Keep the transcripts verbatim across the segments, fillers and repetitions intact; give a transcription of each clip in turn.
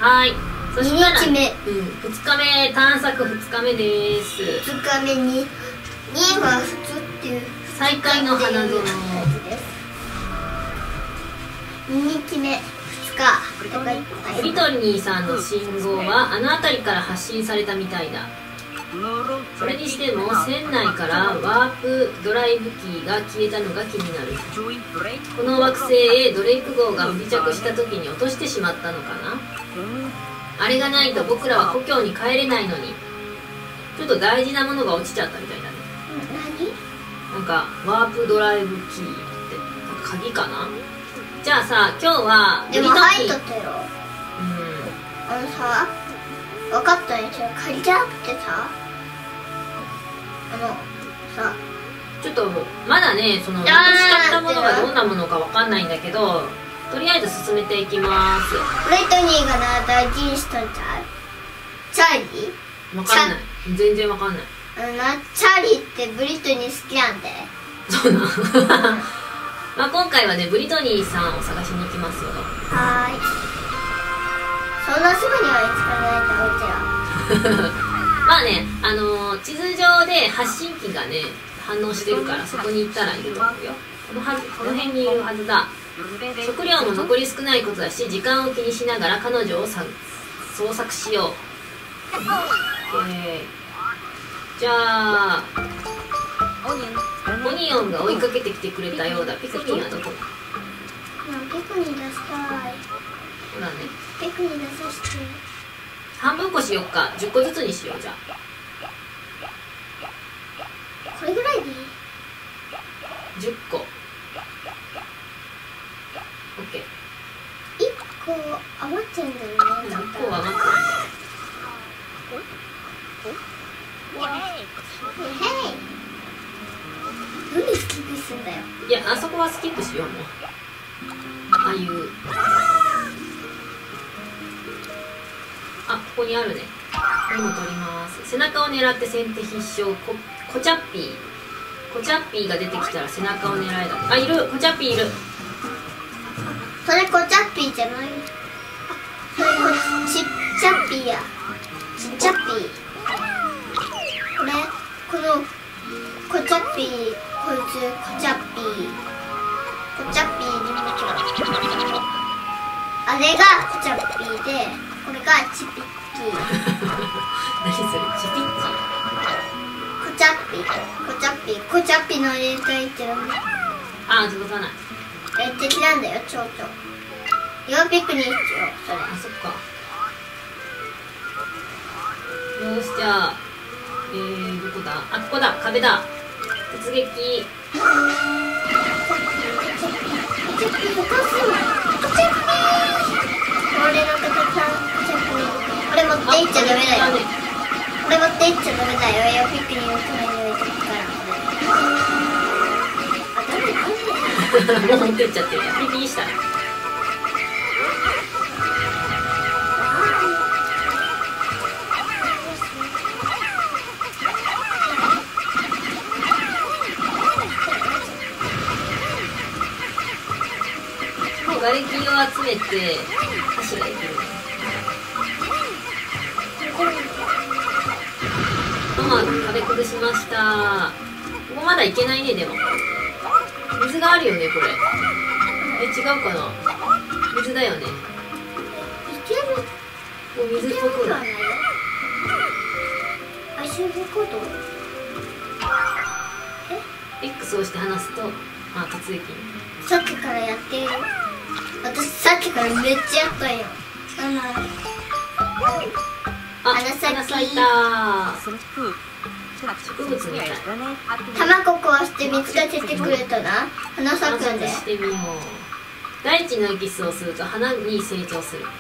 はい。そしたらににちめ、 うん、ふつかめ探索ふつかめです。 ふつかめにには普通っていう再会の花園です。ににちめふつか。 ブリトニーさんの信号はあの辺りから発信されたみたいだ。それにしても船内からワープドライブキーが消えたのが気になる。この惑星へドレイク号が不時着した時に落としてしまったのかな。あれがないと僕らは故郷に帰れないのに。ちょっと大事なものが落ちちゃったみたいだね。 何？ なんかワープドライブキーって鍵かな。じゃあさ、今日はでも入っとったよ。 うん、 あのさ、分かったんですよ。鍵じゃなくてさ、あのさ、 ちょっとまだね、そのなくしちゃったものがどんなものかわかんないんだけど、とりあえず進めていきます。 ブレトニーがな大事にしとんちゃう？チャーリー？ わかんない。全然わかんない。 あのな、チャーリーってブリトニー好きなんで。 そうなんまあ今回はね、ブリトニーさんを探しに行きますよ。 はーい。そんなすぐには見つからないんだ、うちら。 まあね、あのー、地図上で発信機がね反応してるから、そこに行ったらいると思うよ。このはずこの辺にいるはずだ。食料も残り少ないことだし、時間を気にしながら彼女をさ捜索しよう。えー、じゃあオニオンが追いかけてきてくれたようだ。ピクニンはどこだ？ ピクニー出したい。 ほらね、 ピクニー出させて。 半分こしよっか。じゅっこずつにしよう。じゃあこれぐらいでいい？ じゅっこ。 OK。 いっこ余っちゃうんだよね。 いっこは余ってなんでスキップすんだよ。 る。いや、あそこはスキップしよう。もうああいう、あ、ここにあるね。これも取ります。背中を狙って先手必勝。こコチャッピーコチャッピーが出てきたら背中を狙えだ。あ、いる。コチャッピーいる。 それコチャッピーじゃない。それこちっちゃっピーや。ちっちゃっピー。これこのコチャッピー、こいつコチャッピーコチャッピーに見てもらう。あれがコチャッピーで、これがチピッキー。 何それ？チピッチ？ コチャッピーコチャッピーコチャッピーの入れたいってなんだ。 あ、届かない。 え、敵なんだよ、蝶々。よピクニックよ、それ。 あ、そっか。よし、じゃあえー、どこだ？あ、ここだ。壁だ。突撃。 コチャッピー、コチャッピー、コチャッピー。俺の形さん、コチャッピー。これ持っていっちゃダメだよ。これ持っていっちゃダメだよ。よピクニックのために置いてるから。あ、ダメだ。 もう持ってっちゃってる。ピピーした。瓦礫を集めて橋ができる。ママ壁崩しました。ここまだ行けないね。でも水があるよね。これえ、違うかな。水だよね。 いける。 こう水っぽくない？ アシュビコード。 え X を押して離すと、あ、突撃。 さっきからやってる。私さっきからめっちゃやったんよ。あのあ、 花咲き花咲いた。植物みたい。 卵壊して水が出てくれたな。花咲くんで。 してみよう。大地のエキスをすると花に成長する。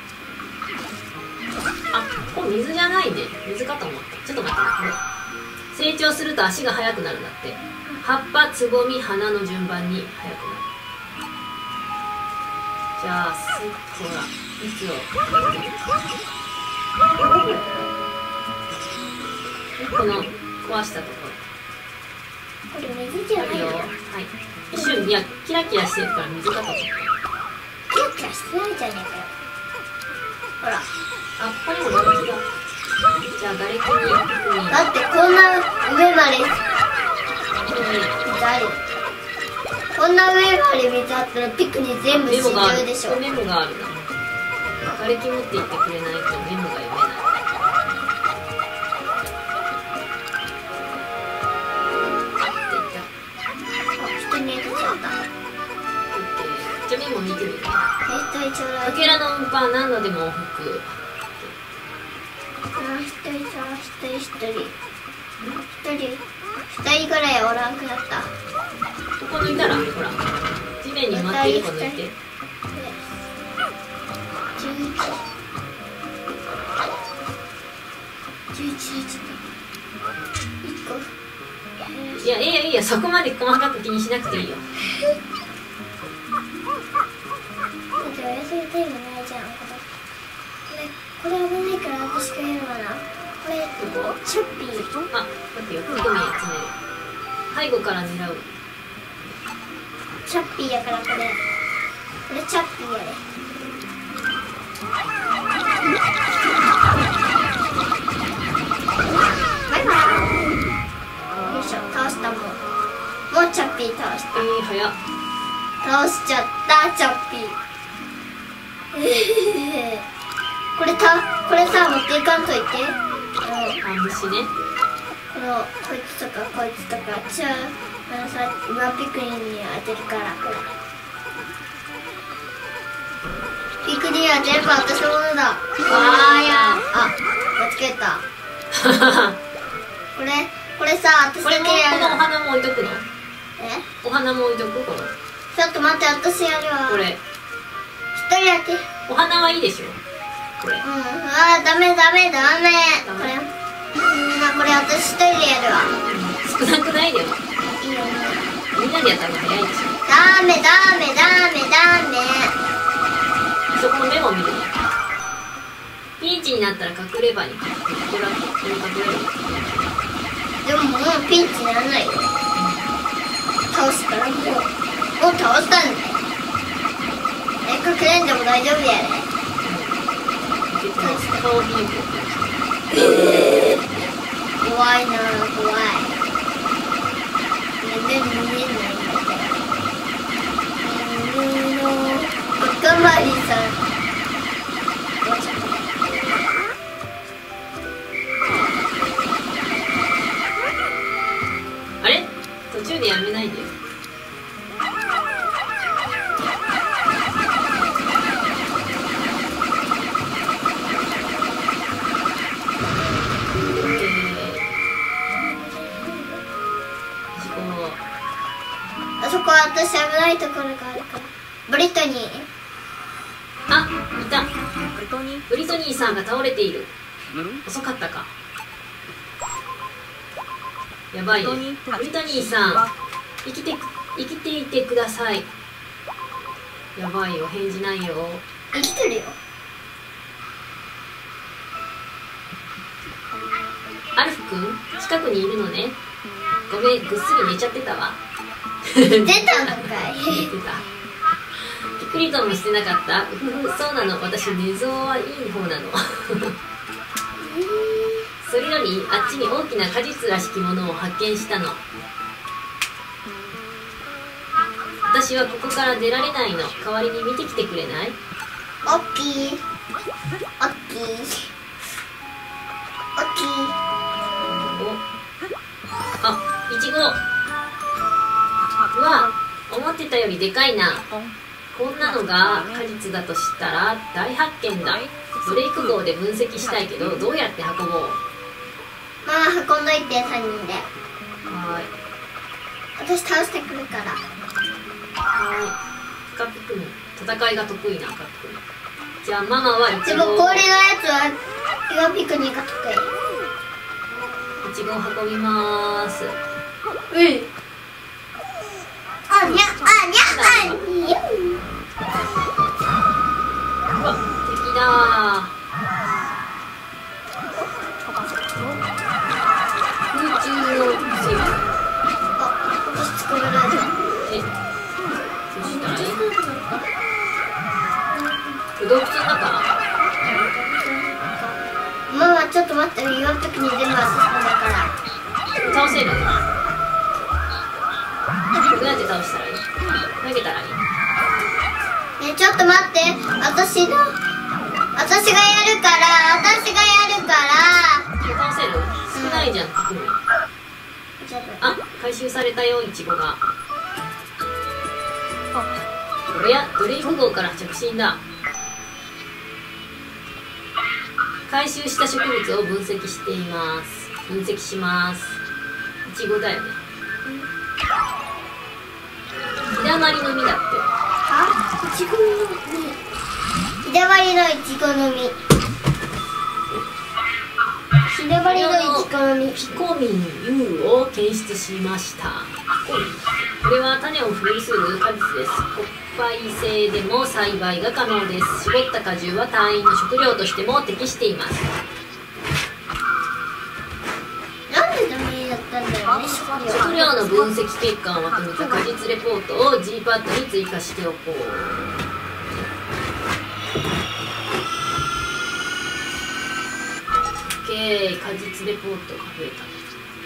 あ、これ水じゃないね。水かと思った。ちょっと待ってね。これ成長すると足が速くなるんだって。葉っぱ、つぼみ、花の順番に速くなる。じゃあ、すっほら、蜜をこの壊したとここれ水じゃろあるよ。 ないよ。 はい。一瞬、いや、キラキラしてるから水かと思った。 キラキラしてないじゃねえかよ。 ほら。 あ、ここにも瓦礫が。じゃあ瓦礫にピクミン。 だってこんな上まで水ある。こんな上まで水あったらピクニー全部死んじメモがある。 ゃうでしょ。 メモがあるな。瓦礫持って行ってくれないとメモが読めない。 人に入れちゃった。 じゃあメモ見てみる。 絶対ちょうだい。 かけらの運搬何度でも往復。 あ、一人さ、一人一人。一人、二人ぐらいおらんくなった。 ここ抜いたら、ほら。地面に埋まっているか抜いて。 十一。十一、十一。一個。 いや、いいよいいよ。そこまで細かく気にしなくていいよ。 だってお休みタイムないじゃん。これ、これ危ないから私がやるわな。これ、チャッピー。 あ、待ってよ。ピクミン集める。背後から狙う。 チャッピーやからこれ。これチャッピーやで。バイバイ。よいしょ、倒したもん。もうチャッピー倒した。 えー、早っ。 倒しちゃったチャッピー。これたこれさ持っていかんといて。 あ、虫ね。 このこいつとかこいつとかちゃあのさ今ピクニーに当てるからこれ。ピクニーは全部私のものだ。わーやあ間違えた。これこれさ私これもこだけやるのお花も置いとくの？ えお花も置いとくこの。 ちょっと待って私やるわ。 これ。 一人だけ。 お花はいいでしょ。これ。 うん、あーダメダメダメ。これ、うん、これ私一人でやるわ。 少なくないでも。 いいよね。 みんなでやった方が早いでしょ。 ダメダメダメダメ。 そこのメモ見るね。ピンチになったら隠れ場に。これはこれ隠れる。 でももうピンチにならないよ。倒したらもう、もう倒したんだよ。え、隠れんでも大丈夫やで。 顔見る。 えー、怖いなぁ、怖い。全然見えないんだけど。おかまりさん。 あれ？途中でやめないでよ。 あそこは私危ないところがあるから。ブリトニー。 あ、いた。ブリトニーさんが倒れている。遅かったか。やばいね。ブリトニーさん、生きて生きていてください。やばいよ、返事ないよ。 生きてるよ。 アルフ君、近くにいるのね。ごめん、ぐっすり寝ちゃってたわ。 出たのかい。 寝てた。ピクリともしてなかった。うふふ、そうなの。私寝相はいい方なの。それよりあっちに大きな果実らしきものを発見したの。私はここから出られないの。代わりに見てきてくれない？ オッケー。オッケー。オッケー。 お、あ、いちご。うわ、思ってたよりでかいな。こんなのが果実だとしたら大発見だ。ブレイク号で分析したいけど、どうやって運ぼう？ まあ運んどいてさんにんで。 はーい。 私倒してくるから。 はーい。カピクミン、戦いが得意なカピクミン。じゃあママはいちごを。 でも氷のやつは岩ピクニーが得いちごを運びまーす。 意。うん。あにゃあにゃあにゃ。 うわ、敵だー。空中のセーフ。 あ、私捕まえられた。 え、そしたらいい？洞窟の中？ 倒せる？どうやって倒したらいい？投げたらいい？ ね、ちょっと待って、私の私がやるから私がやるから倒せる？少ないじゃん、ピクミン。あ、回収されたよ、イチゴが。これやドリーム号から着信だ。回収した植物を分析しています。分析します。イチゴだよね。ひだまりの実だって。 あ、いちごの実。ひだまりのいちごの実。ひだまりのいちごの実。 ピコミン ユー を検出しました。これは種を封する果実です。穀配性でも栽培が可能です。絞った果汁は隊員の食料としても適しています。 なんでダメだったんだよね、 食料の分析結果をまとめた果実レポートを G パッドに追加しておこう。OK、果実レポートが増えた。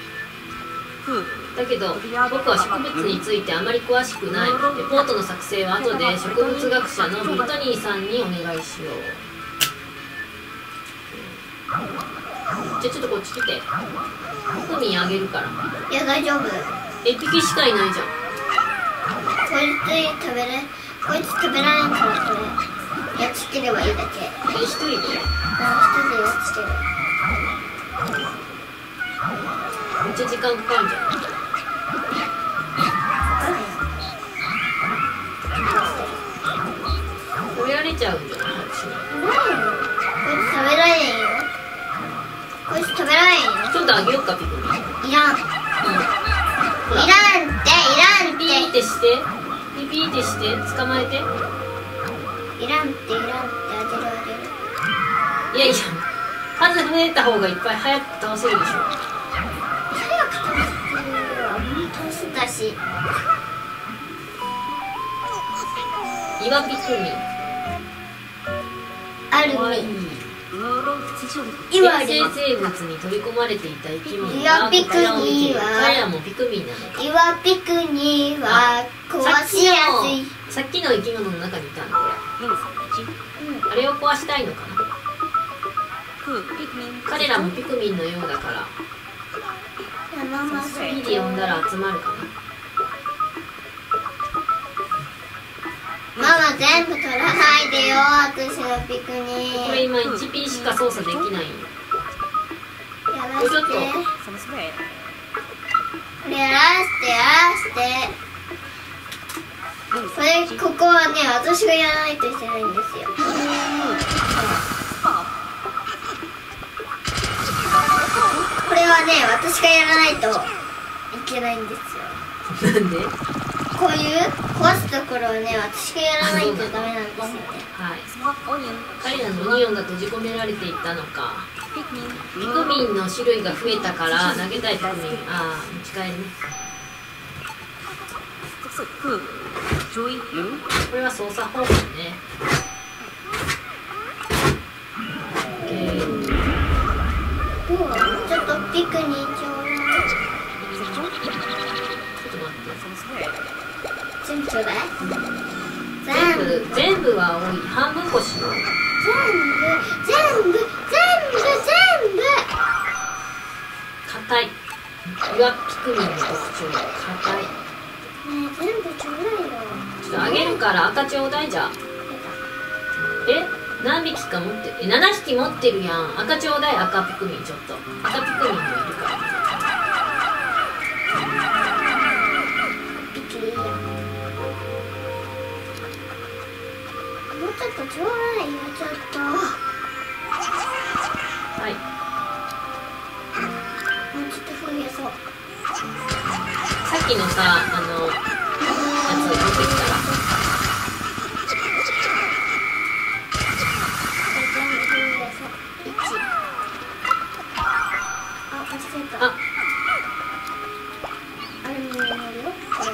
だけど僕は植物についてあまり詳しくない。レポートの作成は後で植物学者のブリトニーさんにお願いしよう。じゃあちょっとこっち来て。ピクミンあげるから。 いや、大丈夫。 一匹しかいないじゃん。 こいつ食べれこいつ食べられんからこれやっつければいいだけ。 え、一人で？ あ、一人でやっつける。 めっちゃ時間かかるじゃん。食べられちゃうんじゃない？ こいつ食べられんよ。こいつ食べられんよ。 ちょっとあげようか、ピクミン。 いらん。 うん。 いらんっていらんって。 ピーってして。ピピーってして。捕まえて。 いらんっていらんってあげるあげる。 いやいや、数増えた方がいっぱい早く倒せるでしょ。 早く倒せたし。 岩ピクミン。 あるかわいい。 岩生生物に取り込まれていた生き物岩がピクニーは彼らもピクミンなの。 岩ピクニーは壊しやすい。 さっきの生き物の中にいたのこれ。うん、あれを壊したいのかな。彼らもピクミンのようだから。 ママスピーで呼んだら集まるかな。 ママ全部取らないでよ、私のピクニー。 これ今 いちピー しか操作できないよ。 やらして。これやらしてやらして。これここはね、私がやらないといけないんですよ。これはね、私がやらないといけないんですよ。 なんで？ こういう壊すところをね、私がやらないとダメなんですよね。 はい。彼らのオニオンが閉じ込められていたのか。ピクミンの種類が増えたから投げたいピクミン。ああ、持ち帰りね。これは操作方法ね。 ちょっとピクニーちょうだい。全部ちょうだい。 全部全部は多い。半分こしよう。 全部全部全部全部硬い。岩ピクミンの特徴硬い。 ねえ、全部ちょうだいよ。 ちょっとあげるから赤ちょうだいじゃ。え、何匹か持ってる？え、ななひき持ってるやん。赤ちょうだい、赤ピクミン。ちょっと赤ピクミンもいるから。 ピクリや。もうちょっとちょうだいよ、ちょっと。 はい。 もうちょっと増やそう。 さっきのさ、あのやつ持ってきたら。あ、 あれも乗るよ、これ。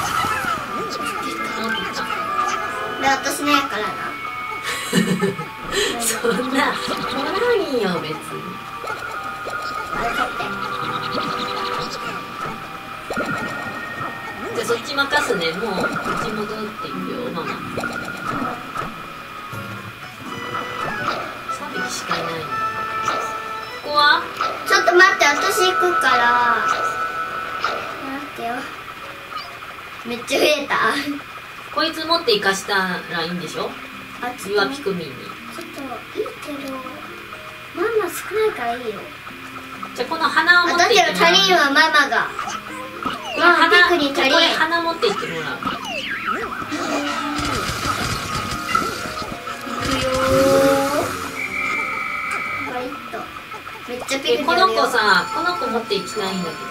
持ってきた。 で、私のやからな。 そんな取らんよ別に。 あれ取って。 じゃあそっち任すね。もうこっち戻っていくよママ。さんびきしかいないの。ここはちょっと待って、私行くから待ってよ。めっちゃ増えた。 こいつ持って生かしたらいいんでしょ。 あ、ちょっユアとピクミンに。 ちょっといいけどママ少ないからいいよ。 じゃあこの花を持って私はいってもらう。 足りんわママが。 これ花、 ピクニン足りん。 これ花持っていってもらう。 いくよー。バリッと。めっちゃピクニンでこあるよ。 の子さ、この子持っていきたいんだけど。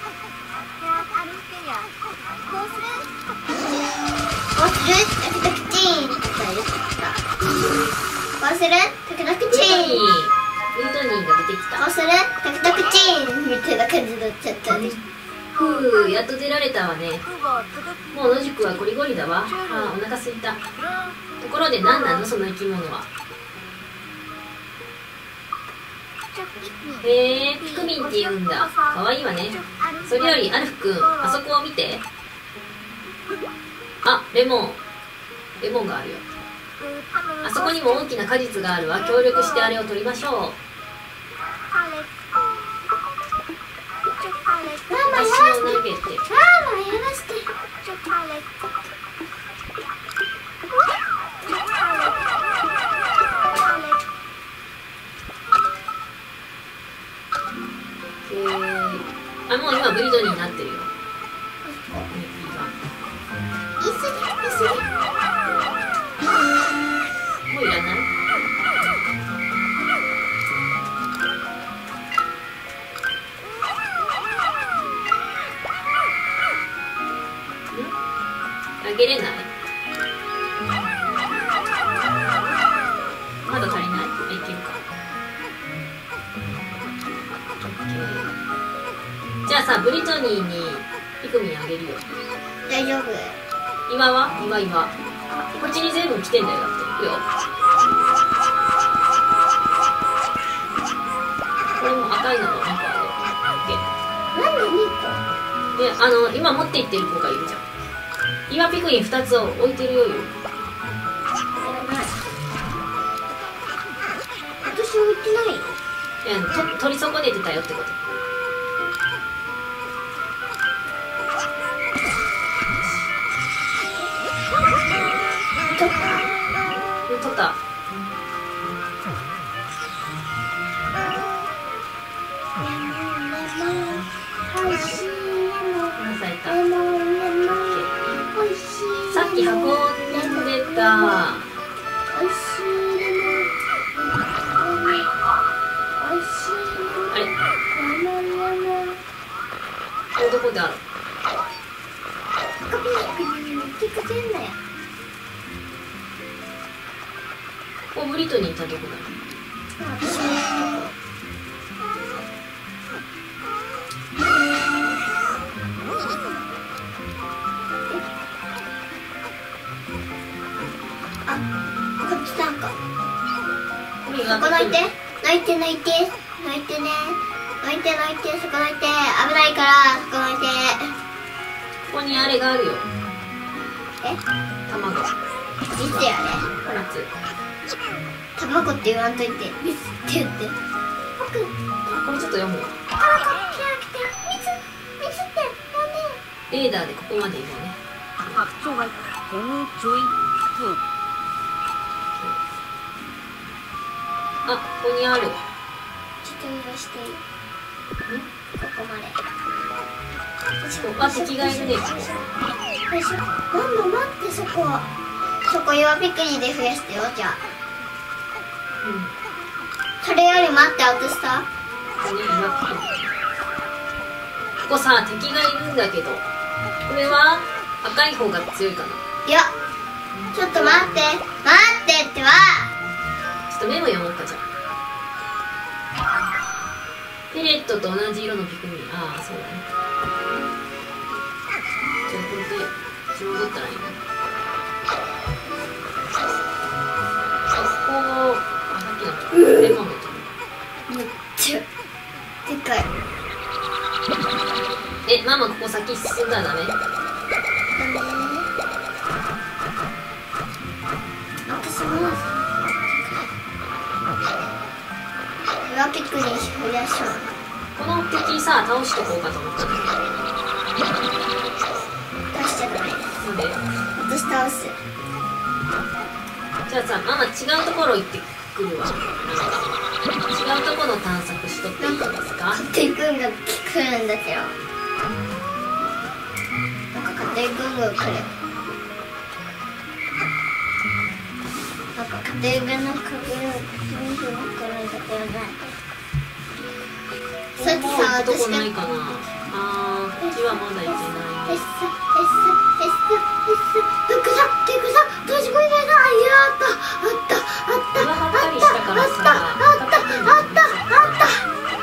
こうするタクタクチーンって言ったこうするタクタクチーンブリトニーが出てきた。 こうするタクタクチーンみたいな感じになっちゃったね。 ふう、やっと出られたわね。もう野宿はゴリゴリだわ。ああ、お腹すいた。ところで何なのその生き物は。へえ、ピクミンって言うんだ。かわいいわね。それよりアルフ君、あそこを見て。あ、レモン。レモンがあるよ。あそこにも大きな果実があるわ。協力してあれを取りましょう。 ママやら足をして投げて。 ママやらしてえー、あ、もう今ブリトニーになってるよ。 いいすぎいいすぎもういらない？ん？あげれない？まだ足りない？あ、いけるか。じゃあさ、ブリトニーにピクミンあげるよ。 大丈夫。 岩は？岩岩。こっちに全部来てんだよ、だって。いくよ。これも赤いのもにこあなんでにこげる。で、あの、今持っていってる子がいるじゃん。岩ピクミンふたつを置いてるよよ。 いらない。私置いてないよ。 いや、と取り損ねてたよってこと。 取ったうん、取った。 おいしい何咲いた？ レモンレモンおいしいさっき運んでた。 おいしいレモンおいしいあれ？ レモンレモンレモンこれどこである？ ピクピクピクピクんだよ。 ここブリトニーいたとこだ。 私のとこあ、こっちなんかこれそこ泣いて泣いて泣いて泣いてね泣いて泣いてそこ泣いて危ないからそこ泣いて。 ここにあれがあるよ。 え卵。 見てやれ夏。 卵って言わんといて水って言って僕これちょっと読むよ。 卵来て水水って呼んでレーダーでここまで言うね。あ、ここにある。 ちょっと用していいここまであ、敵がいるね。 よいしょママ待ってそこそこ弱ピクリで増やしてよじゃあうん。 それより待って私さここに岩ピクミン。ここさ、敵がいるんだけど。これは赤い方が強いかな。 いやちょっと待って待ってってはちょっとメモ読もうかじゃあ。ペレットと同じ色のピクミン。ああ、そうだね。じゃあこれで一応戻ったらいいな。あ、ここ先進んだらダメ。 ダメ。私も岩ピクに増やしよう。 この敵さ倒しとこうかと思ったんだけ倒しちゃダメ。 ど。なんで？ 私倒す。 じゃあさ、ママ違うところ行ってくるわ。なんか違うところの探索しとっていいですか？ 家庭軍が来るんだけど。なんか家庭軍が来る。なんか家庭軍の壁を軍が来るんだけどね。さっきさ、 どこ私がないかな。あー、こっちはまだ行けないえっね。 さえっさえっさえっさどこだどこだ閉じ込めないな。いやあったあったあった岩張ったりしたからさ、 あったあったあったあったよ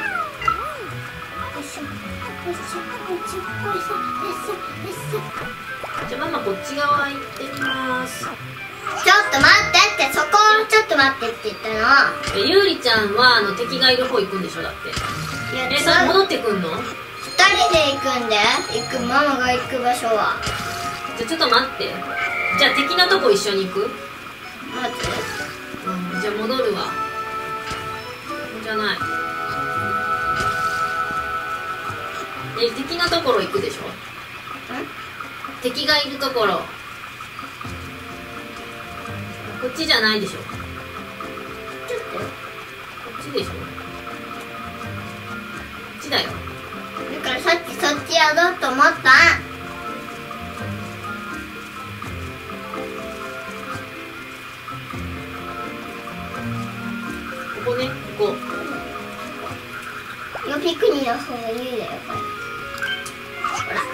いしょよいしょよいしょよいしょよいしょよいしょ。 じゃあママこっち側行ってみます。 ちょっと待ってってそこをちょっと待ってって言ったの。 え、ゆうりちゃんはあの敵がいる方行くんでしょだって。 いやえ、それ戻ってくんの？ 二人で行くんで行くママが行く場所は。 じゃあちょっと待って。じゃあ敵のとこ一緒に行く？ 待って。 うん、じゃあ戻るわ。じゃない。え、敵のところ行くでしょ？敵がいるところ。こっちじゃないでしょ？こちょっとっちでしょ？こっちだよ。 だからさっきそっちやろうと思った。 ここね、ここ。 よピクニの方が有利だよこれ。ほら。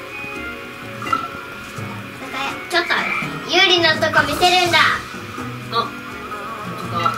なんかちょっと有利なとこ見せるんだ。 あ、本当だ。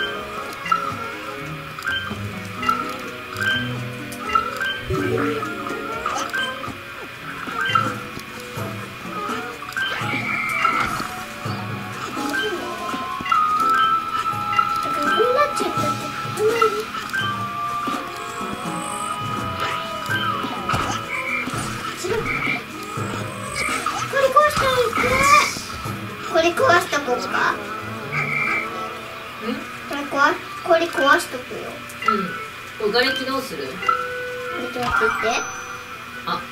これ壊しとこうか。これ壊これ壊しとくよ。 うん。これ瓦礫どうする？ これどうやって言って。 あ、本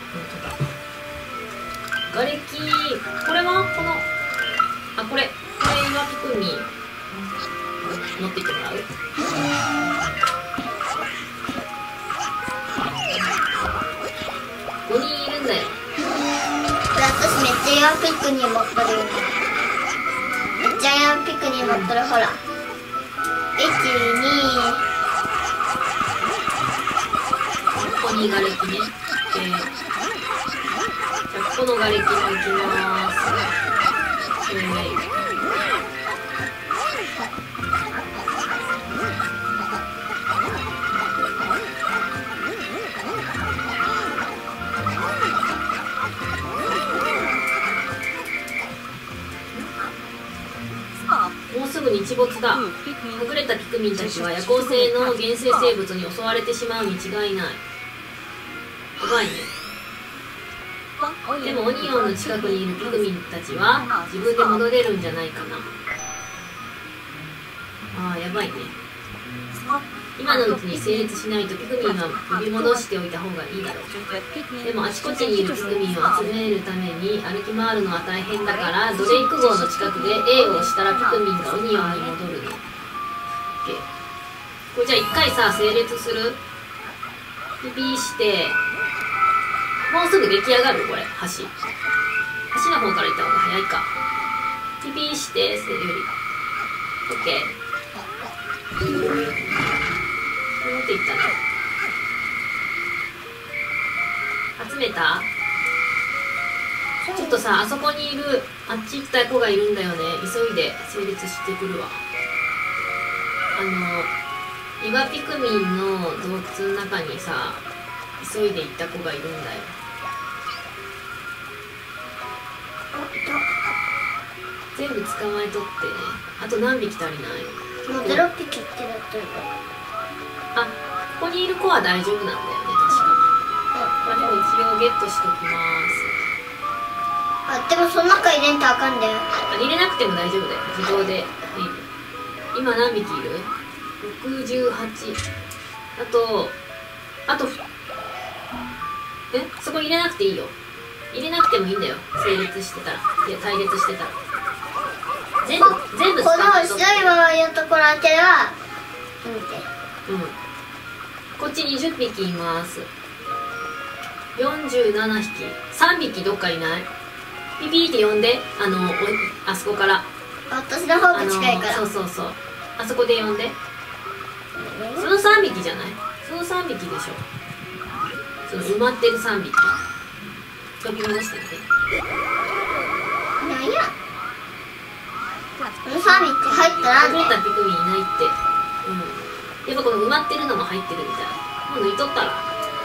当だ。瓦礫、これはこの、あ、これ、これ岩ピクに持ってきてもらう？ごにんいるんだよ。 これ私めっちゃ岩ピクに持っとるよね。めっちゃ岩ピクに持っとる、ほら。いち、に、 ここに瓦礫ね。で、じゃあここの瓦礫もいきます。えーもうすぐ日没だ。隠れたピクミンたちは夜行性の原生生物に襲われてしまうに違いない。やばいね。でもオニオンの近くにいるピクミンたちは自分で戻れるんじゃないかな。ああ、やばいね。今のうちに整列しないとピクミンは呼び戻しておいた方がいいだろう。でもあちこちにいるピクミンを集めるために歩き回るのは大変だから、ドレイク号の近くで A を押したらピクミンがオニオンに戻るね。OK。これじゃあ一回さ、整列する？ピピーして、もうすぐ出来上がるこれ、橋。橋の方から行った方が早いか。ピピーして、それより。OK。持っていったね。集めた？ちょっとさ、あそこにいる、あっち行った子がいるんだよね。急いで整列してくるわ。あの、岩ピクミンの洞窟の中にさ、急いで行った子がいるんだよ。全部捕まえとってね。あと何匹足りない？ もうゼロ匹ってなってるから。 あ、ここにいる子は大丈夫なんだよね、確か。 まあでも一応ゲットしときます。 あ、でもその中入れんとあかんだよ。 あ、入れなくても大丈夫だよ。自動で入る。今何匹いる？ろくじゅうはち。あとあとえそこ入れなくていいよ。入れなくてもいいんだよ。整列してたら、いや対列してたら全部全部この捕まえとって。 白いままのところ当てれば見て。 うん、こっちにじゅっぴきいます。よんじゅうななひき。さんびきどっかいない？ピピーって呼んで、あのおあそこから、 私の方が近いから。 そうそうそう、あそこで呼んで。そのさんびきじゃない？そのさんびきでしょ。その埋まってるさんびき飛び戻してみて。 なんや、このさんびき入ったら隠れたピクミンいないって。うん、やっぱこの埋まってるのも入ってるみたい。もう抜いとったら。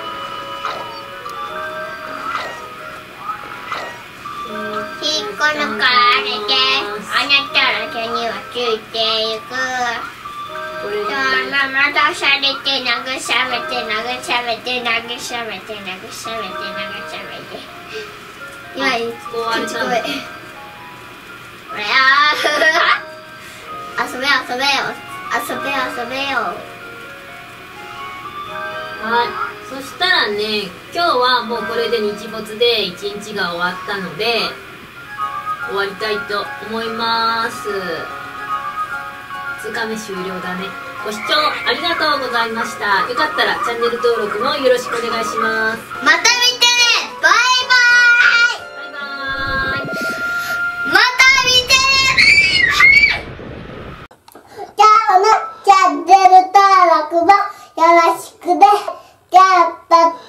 引っこ抜かれて、あなたの手にはついていく。 これそのまま出されて、慰めて、慰めて、慰めて、慰めて、慰めて。今、 こうあれたんだ。 これ、あー遊べ遊べよ、遊べ遊べよ。 はい、そしたらね、今日はもうこれで日没で一日が終わったので終わりたいと思います。ににちめ終了だね。ご視聴ありがとうございました。よかったらチャンネル登録もよろしくお願いします。 また見てね。バイバーイ。 バイバーイ。 また見てね。今日のチャンネル登録もよろしくね。じゃあ、また。